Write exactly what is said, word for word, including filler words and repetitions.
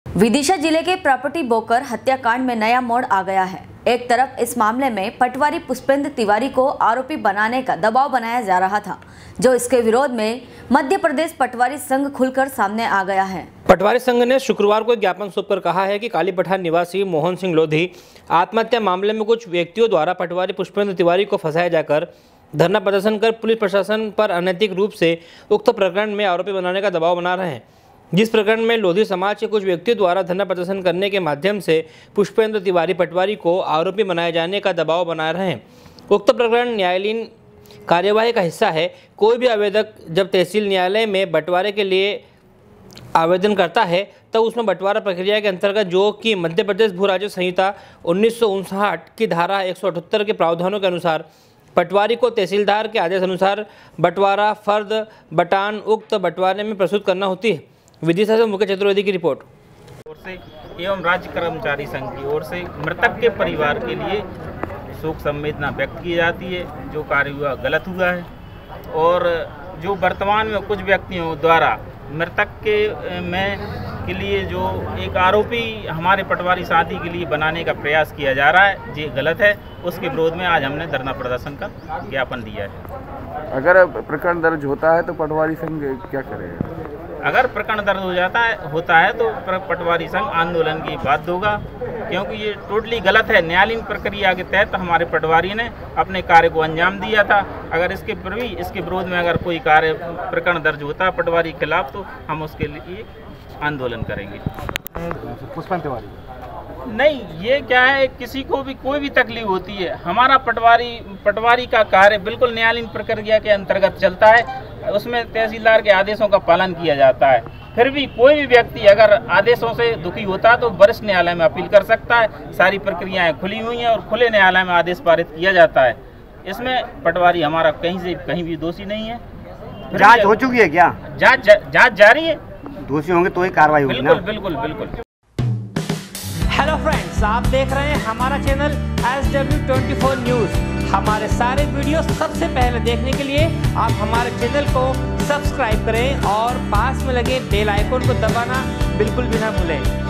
विदिशा जिले के property broker हत्याकांड में नया मोड़ आ गया है। एक तरफ इस मामले में पटवारी पुष्पेंद्र तिवारी को आरोपी बनाने का दबाव बनाया जा रहा था, जो इसके विरोध में मध्य प्रदेश पटवारी संघ खुलकर सामने आ गया है। पटवारी संघ ने शुक्रवार को एक ज्ञापन सौंपकर कहा है कि काली पठान निवासी मोहन सिंह लोधी आत्महत्या मामले में कुछ व्यक्तियों द्वारा पटवारी पुष्पेंद्र तिवारी को फंसाया जाकर धरना प्रदर्शन कर पुलिस प्रशासन पर अनैतिक रूप से उक्त प्रकरण में आरोपी बनाने का दबाव बना रहे हैं। जिस प्रकरण में लोधी समाज के कुछ व्यक्तियों द्वारा धरना प्रदर्शन करने के माध्यम से पुष्पेंद्र तिवारी पटवारी को आरोपी बनाए जाने का दबाव बना रहे हैं। उक्त प्रकरण न्यायालयीन कार्यवाही का हिस्सा है। कोई भी आवेदक जब तहसील न्यायालय में बंटवारे के लिए आवेदन करता है तब तो उसमें बंटवारा प्रक्रिया के अंतर्गत जो कि मध्य प्रदेश भू राजस्व संहिता उन्नीस सौ उनसठ की धारा एक सौ अठहत्तर के प्रावधानों के अनुसार पटवारी को तहसीलदार के आदेश अनुसार बंटवारा फर्द बटान उक्त बंटवारे में प्रस्तुत करना होती है। विदिशा से मुकेश चतुर्वेदी की रिपोर्ट। ओर से एवं राज्य कर्मचारी संघ की ओर से मृतक के परिवार के लिए शोक संवेदना व्यक्त की जाती है। जो कार्य हुआ गलत हुआ है और जो वर्तमान में कुछ व्यक्तियों द्वारा मृतक के में के लिए जो एक आरोपी हमारे पटवारी साथी के लिए बनाने का प्रयास किया जा रहा है, ये गलत है। उसके विरोध में आज हमने धरना प्रदर्शन का ज्ञापन दिया है। अगर प्रकरण दर्ज होता है तो पटवारी संघ क्या करेगा? अगर प्रकरण दर्ज हो जाता है होता है तो पटवारी संघ आंदोलन की बाध्य होगा, क्योंकि ये टोटली गलत है। न्यायालयीन प्रक्रिया के तहत हमारे पटवारी ने अपने कार्य को अंजाम दिया था। अगर इसके पर भी इसके विरोध में अगर कोई कार्य प्रकरण दर्ज होता है पटवारी के खिलाफ तो हम उसके लिए आंदोलन करेंगे। पुष्पेंद्र तिवारी नहीं, ये क्या है, किसी को भी कोई भी तकलीफ होती है, हमारा पटवारी पटवारी का कार्य बिल्कुल न्यायालयीन प्रक्रिया के अंतर्गत चलता है। उसमें तहसीलदार के आदेशों का पालन किया जाता है। फिर भी कोई भी व्यक्ति अगर आदेशों से दुखी होता है तो वरिष्ठ न्यायालय में अपील कर सकता है। सारी प्रक्रियाएं खुली हुई हैं और खुले न्यायालय में आदेश पारित किया जाता है। इसमें पटवारी हमारा कहीं से कहीं भी दोषी नहीं है। जांच हो चुकी है क्या? जांच जांच जारी है। दोषी होंगे तो ही कार्रवाई होगी ना? बिल्कुल बिल्कुल बिल्कुल। हेलो फ्रेंड्स, आप देख रहे हैं हमारा channel S W twenty four news. हमारे सारे वीडियो सबसे पहले देखने के लिए आप हमारे चैनल को सब्सक्राइब करें और पास में लगे बेल आइकन को दबाना बिल्कुल भी ना भूलें।